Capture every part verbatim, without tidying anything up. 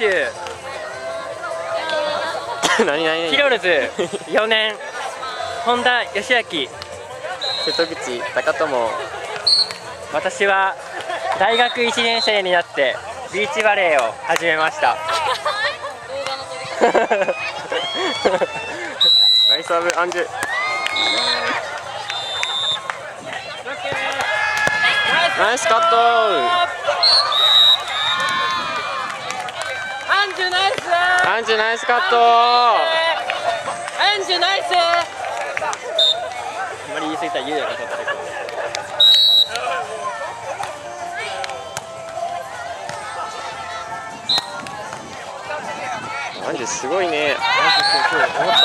手何何キロルズよねん本田義明。 瀬戸口高友。 私は大学いちねん生になってビーチバレーを始めました。 ナイスサーブアンジュ。ナイスカット。 アンジュナイス。 アンジュナイスカット。 アンジュナイス。あんまり言い過ぎたら優也が取ったけど。 アンジュすごいね。 アンジュすごい思った。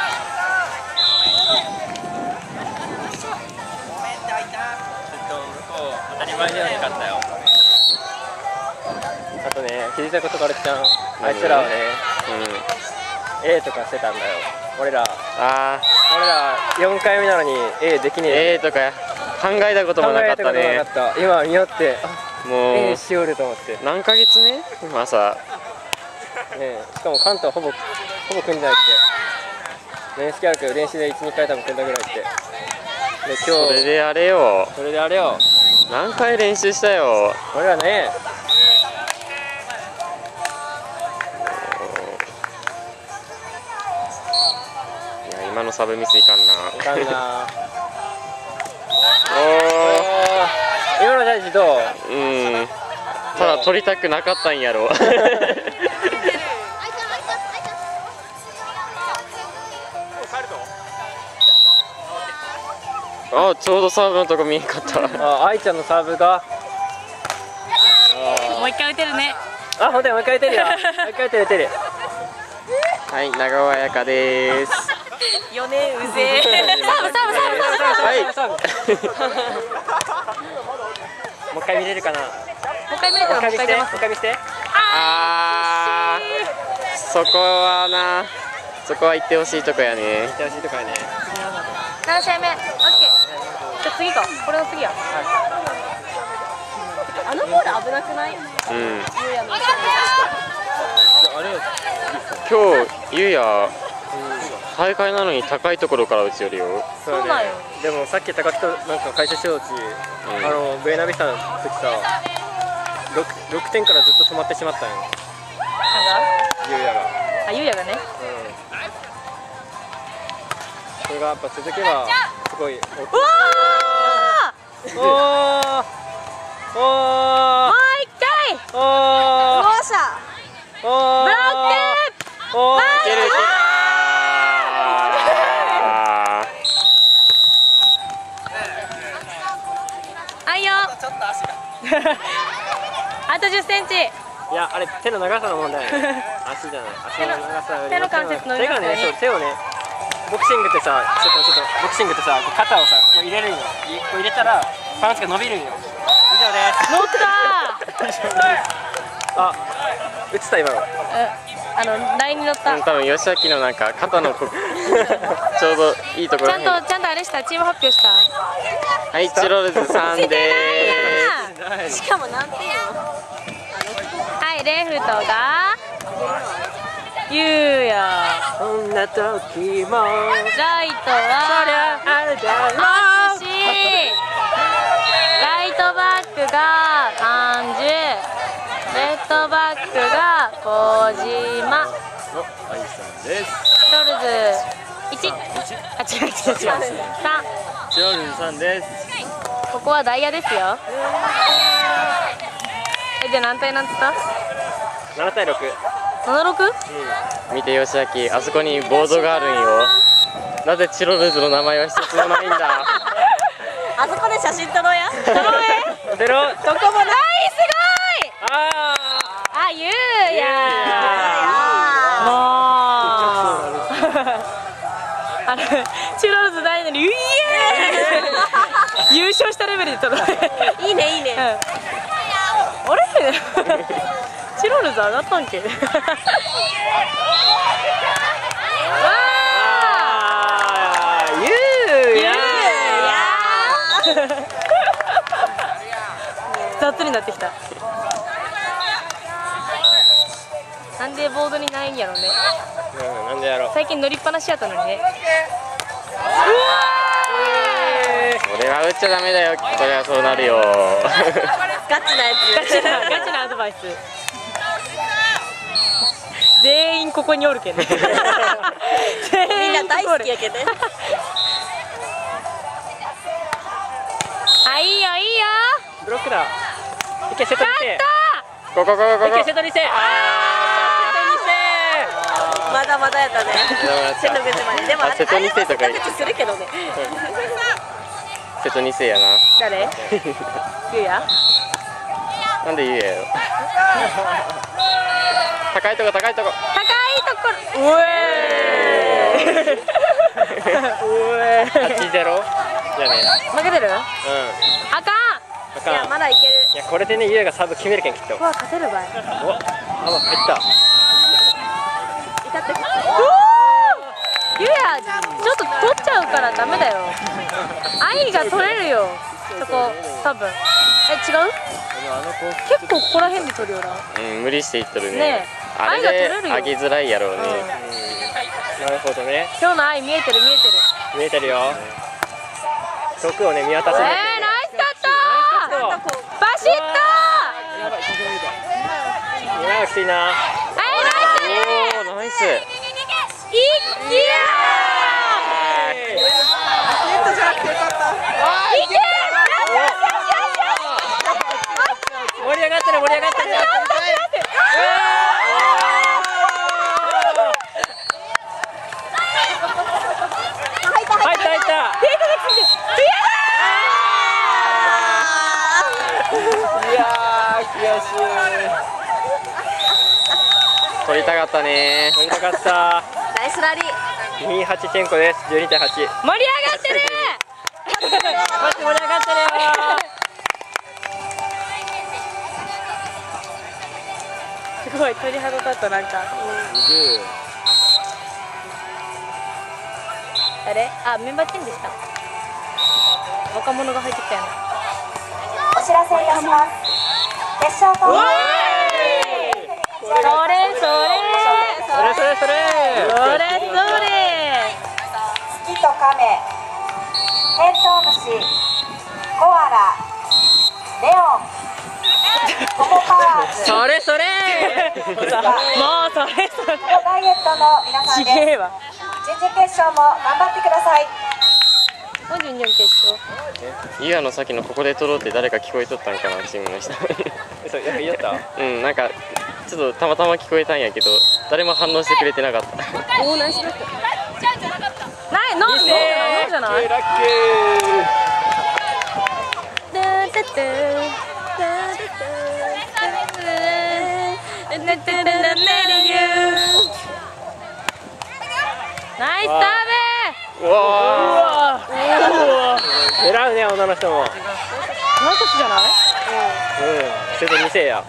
当たり前じゃなかったよ。あとね、気づいたことからちゃん、あいつらはね、うん、A とかしてたんだよ。俺ら、 あ俺らよんかいめなのに A できねえ。 A とか考えたこともなかったね。 今見よって、 もう A しよると思って。 何ヶ月目今さ、 ね、しかも関東ほぼほぼ組んでないって。面識あるけど練習でいち、にかい多分組んだぐらいって。で今日それであれよ。 それであれよ。 何回練習したよ。 俺らね。 いや今のサブミスいかんな。 いかんな。 おお。 今のジャッジどう？ うん。ただ取りたくなかったんやろ。あ、ちょうどサーブのとこ見えんかった。 あ、愛ちゃんのサーブが。 もう一回打てるね。 あ、ほんとにもう一回打てるよ。もう一回打てる打てる。 はい、長尾彩香です。 よねんうぜえ。サーブサーブサーブサーブサーブ。 もう一回見れるかな。 もう一回見れたらもう一回出ます。 もう一回見せて。 あー、そこはな、そこは行ってほしいとこやね。 行ってほしいとこやね。 なな試合目、オッケー。じゃあ次か、これの次や。あのボール危なくない？うん。 今日ゆうや大会なのに高いところから打ち寄るよ。 そうなんよ。 でもさっき高木となんか解説しようち、あのベーナビスタの時さ、ろくてんからずっと止まってしまったんよ。ゆうやが。 あ、ゆうやがね。 それがやっぱ続けばすごい大きい。おおおおもう一回。 おおよっしゃ。 おブロック。 おおいけるいける。 あいよ。あとじゅっセンチ。 いや、あれ手の長さの問題。足じゃない。足の長さよりも手の関節の手がね、そう手をね。ボクシングってさ、ちょっとちょっとボクシングってさ、肩をさ、こう入れるんよ。こう入れたらパンツが伸びるんよ。以上です。 乗ったー。あ、打つた今の。 あのラインに乗った。 多分吉明のなんか肩のこちょうどいいところ。 ちゃんとちゃんとあれしたチーム発表した。 はい、チロルズさんでーす。しかも何点よ。はい、レフトがゆうや。 そんな時もライトはあるだろう。 マスシライトバックがアンジュ、レフトバックが小島。 お、愛さんです。 チロルズいち。あ、違う違う違う。さん。 チロルズさんです。 ここはダイヤですよ。え、じゃあ何対何つった？ ななたいろく。 ななろく？ 見て吉明、あそこにボードがあるんよ。なぜチロルズの名前は一つもないんだ。 あそこで写真撮ろうや。撮ろうえ。 出ろ。 どこもない。すごい。 ああ、ゆうや。もう。あれ、チロルズないのに、イエーイ。優勝したレベルで撮ろう。いいね、いいね。あれ。チロルズ上がったんけ。わあ。ゆうや。雑になってきた。 なんでボードにないんやろね。 うん、なんでやろう。 最近乗りっぱなしやったのにね。 それは打っちゃダメだよ。それはそうなるよ。 ガチなやつ。ガチなガチなアドバイス。全員ここにおるけど。みんな大好きやけどね。あ、いいよいいよ。 ブロックだ。いけ、瀬戸にせ。 ここここここ。 いけ、瀬戸にせ。ああ、瀬戸にせ。 まだまだやったね。瀬戸口まで。でも瀬戸にせとか言ってするけどね。 瀬戸にせやな。 誰？ゆうや？ なんで言うやよ。高いとこ高いとこ。 高いところ。うえー。 うえー。はちゼロ。じゃね。 負けてる？うん。あかん。 あかん。 いやまだいける。 いやこれでねゆうやがサーブ決めるけんきっと。 うわ勝てるばい。 お、あ、入った。 いたって。ゆうやちょっと取っちゃうからダメだよ。愛が取れるよ。そこ多分。え違う？結構ここら辺で取るよな。 うん、無理していっとるね。 ねえ。 あれで上げづらいやろうね。 なるほどね。 今日の愛見えてる見えてる。 見えてるよ。遠くをね見渡せる。 えー、ナイスカット。バシッと。 今がきついな。 はい、 ナイス。 いっきやー。ネットじゃなくてよかった。いけー。 盛り上がってる盛り上がってる。入った入った入った。いやー悔しい。 取りたかったね。 取りたかった。 ナイスラリー。 にはちチェンコです。じゅうにたいはち。盛り上がってる。 マジ盛り上がってるよ。 すごい鳥肌立ったなんか。あれ？あ、メンバーチェンジした。若者が入ってきたよね。 お知らせいたします。決勝トーナメント。 それそれそれそれそれそれそれそれ。 月と亀、テントウムシ、コアラ、レオン、ココパワーズ。 それそれ。 もうそれそれ。 ダイエットの皆さんです。 ちげえわ。 準々決勝も頑張ってください。 もう準々決勝。 ゆうやのさっきのここで取ろうって誰か聞こえとったんかなチームの人。 そうやっぱ言いよった。 うん、なんかちょっとたまたま聞こえたんやけど誰も反応してくれてなかった。 おおナイスブロック。ないノーじゃないノーじゃない。 ラッキナイスサーブ。うわー。狙うね女の人も。 ブ。なんかじゃない？ うん。セットにせいや。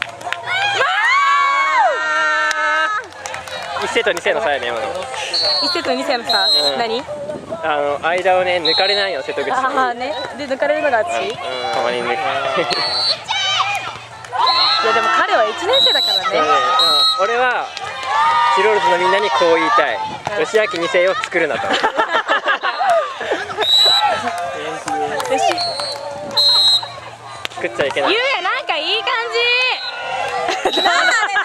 いちセットにせいの差やね今の。 いちセットにせいの差。何？ あの間をね抜かれないよ瀬戸口。 ああね。で抜かれるのがあっち。 たまに抜く。 いやでも彼はいちねんせいだからね。 俺はチロールズのみんなにこう言いたい。吉明にせいを作るなと。作っちゃいけない。 ゆうやなんかいい感じ。なあ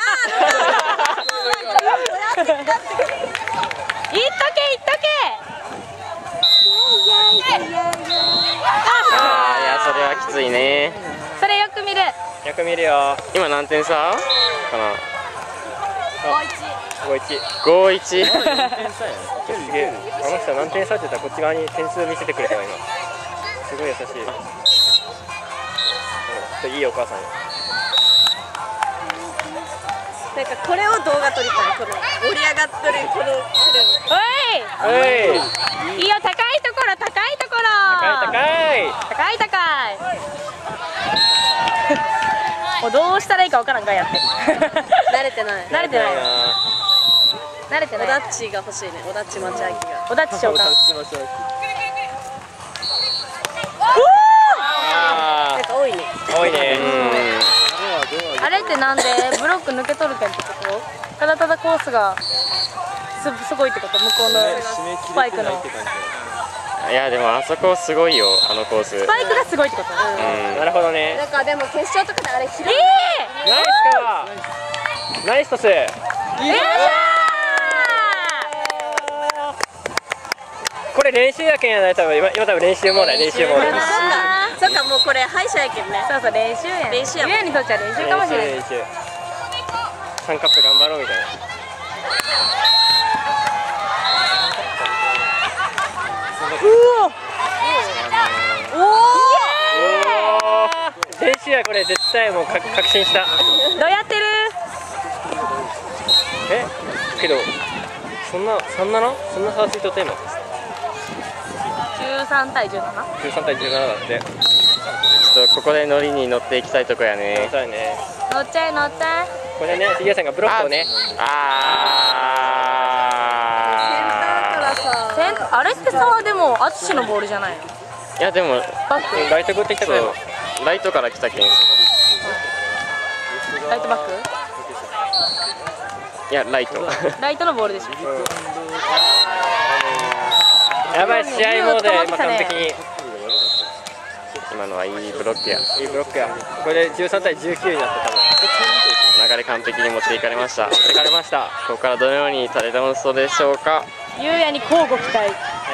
れなあ。いっとけいっとけ。 ああいやそれはきついね。 それよく見る。 よく見るよ。 今何点差かな。 ごいち。 ごいち。 すげえ。あの人何点差って言ったらこっち側に点数見せてくれたわ今。すごい優しい。いいお母さんよ。 なんかこれを動画撮りたい。この盛り上がってるこの。おい。いいよ高いところ高いところ。 高い高い。 高い高い。もうどうしたらいいかわからんかやって。慣れてない。慣れてない。慣れてない。オダッチが欲しいね。オダッチ町明が。オダッチ召喚。なんか多いね。 多いね。 あれってなんでブロック抜けとるけんってこと？ ただただコースがすすごいってこと、向こうのスパイクのいやでもあそこすごいよ、あのコース。 スパイクがすごいってこと。 うん、 なるほどね。 なんかでも決勝とかであれ広い。 えナイスかナイストス。 ー、よっしこれ練習やけんやない、多分今今多分練習モードや、練習モード。 ー。 そっか、もうこれ敗者やけんね。 そうそう、練習やん。 練習やもんゆうやにとっちゃ練習かもしれない。 練習練習。さんカップ頑張ろうみたいな。 おお。 練習やこれ絶対もう確確信した。 どうやってる？ えけどそんなさんななそんな差ついとってんの？ じゅうさんたいじゅうなな。 じゅうさんたいじゅうななだって。 ちょっとここでノリに乗っていきたいとこやね。 そうやね。 乗っちゃえ乗っちゃえ。 これね、フィギュアさんがブロックをね。 あセンあれってさ、でもアツシのボールじゃないの？ ーいやでもバック？ ライトグってきたくらいの。 ライトから来たけん。いライトバック？ やライト。 ライトのボールでしょ。 やばい、試合モードで今完璧に今のはいいブロックや。 いいブロックや。これでじゅうさんたいじゅうきゅうになって多分流れ完璧に持っていかれました。 疲れました。 ここからどのようにタレダンスでしょうか。 ゆうやに交互期待。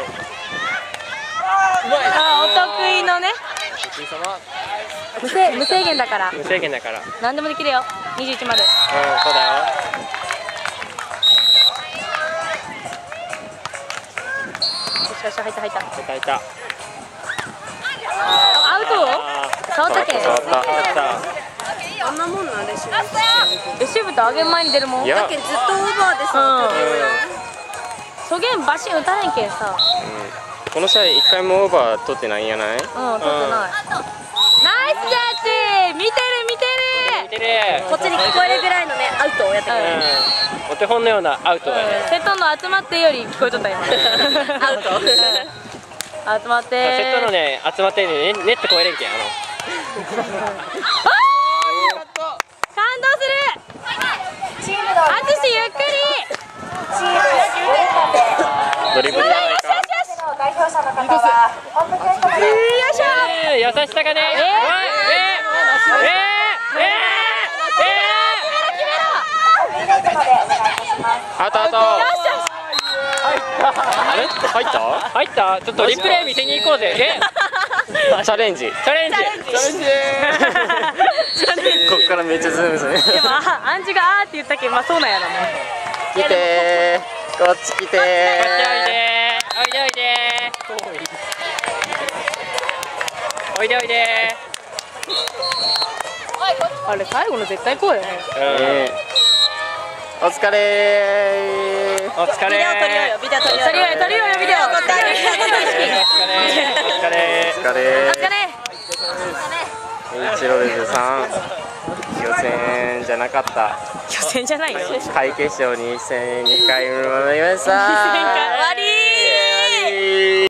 あ、お得意のね。無制無制限だから。 無制限だから。うん、 何でもできるよ。にじゅういちまで。 そうだよ。 よしよし、入った入った。 いたいた。 アウト？触ったけん。 触った触ったあんなもんなんでしょ。 レシーブと上げ前に出るもん。 いやだけどずっとオーバーでさ、取るよ。 そげんバシン打たへんけんさ。 この試合いっかいもオーバー取ってないんやない？ うん、取ってない。ナイスジャッジ。見てる見て見てる。 こっちに聞こえるぐらいのね、アウトをやってくれる。 うん。お手本のようなアウトだる。 ね。 セットの集まってより聞こえとった今。 アウト。 集まって。 セットのね、集まってるね、ネット越えれんけん、あの。 感動する。 チームのあつしゆっくり。 チームドリブルじゃないか。 の代表者の方は本部テントでよいしょ。 えー、優しさがね。 えーおいえー、えー、えー、えー、えー、 フリーライトまでお願いいたします。 あとあと。あれ入った？ 入った？ちょっとリプレイ見せに行こうぜ。えチャレンジ。 チャレンジ。チャレンジ。 ここからめっちゃズームする。 でもあアンジがあーって言ったけん、まあそうなんやろね。 来てー、こっち来てー。 こっちおいでー。おいでおいでー。おいでおいであれ最後の絶対こうよね。 ー。 ねお疲れー。 お疲れー。 ビデオ撮りようよ、ビデオ撮りようよ。 撮りようよ撮りようよビデオ。 撮ってあげる。 お疲れー。お疲れー。 お疲れお疲れ。 ー。チロルズさん、予選じゃなかった。 予選じゃないよ。 下位決勝に戦にかいめました。 終わりー。